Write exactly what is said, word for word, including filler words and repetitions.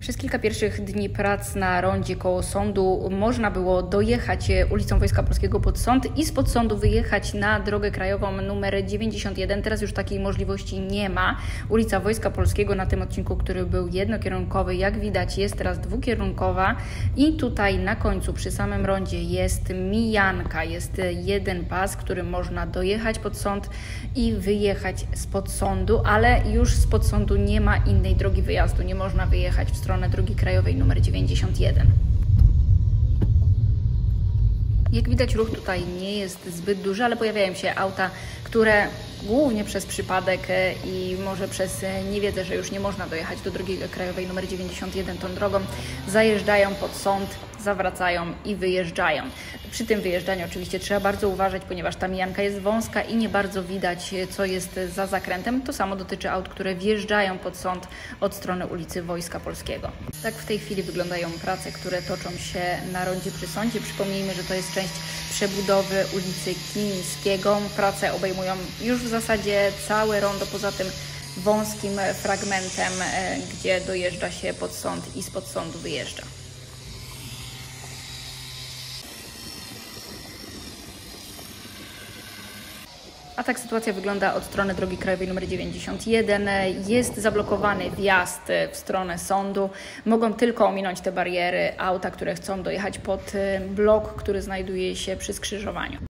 Przez kilka pierwszych dni prac na rondzie koło sądu można było dojechać ulicą Wojska Polskiego pod sąd i z podsądu wyjechać na drogę krajową numer dziewięćdziesiąt jeden. Teraz już takiej możliwości nie ma. Ulica Wojska Polskiego na tym odcinku, który był jednokierunkowy, jak widać, jest teraz dwukierunkowa i tutaj na końcu przy samym rondzie jest mijanka, jest jeden pas, którym można dojechać pod sąd i wyjechać z podsądu, ale już z podsądu nie ma innej drogi wyjazdu, nie można wyjechać w stronę drogi krajowej numer dziewięćdziesiąt jeden. Jak widać, ruch tutaj nie jest zbyt duży, ale pojawiają się auta, które głównie przez przypadek i może przez niewiedzę, że już nie można dojechać do drogi krajowej numer dziewięćdziesiąt jeden tą drogą, zajeżdżają pod sąd, zawracają i wyjeżdżają. Przy tym wyjeżdżaniu oczywiście trzeba bardzo uważać, ponieważ ta mijanka jest wąska i nie bardzo widać, co jest za zakrętem. To samo dotyczy aut, które wjeżdżają pod sąd od strony ulicy Wojska Polskiego. Tak w tej chwili wyglądają prace, które toczą się na rondzie przy sądzie. Przypomnijmy, że to jest część przebudowy ulicy Kilińskiego. Prace obejmują już w zasadzie całe rondo, poza tym wąskim fragmentem, gdzie dojeżdża się pod sąd i z podsądu wyjeżdża. A tak sytuacja wygląda od strony drogi krajowej numer dziewięćdziesiąt jeden. Jest zablokowany wjazd w stronę sądu. Mogą tylko ominąć te bariery auta, które chcą dojechać pod blok, który znajduje się przy skrzyżowaniu.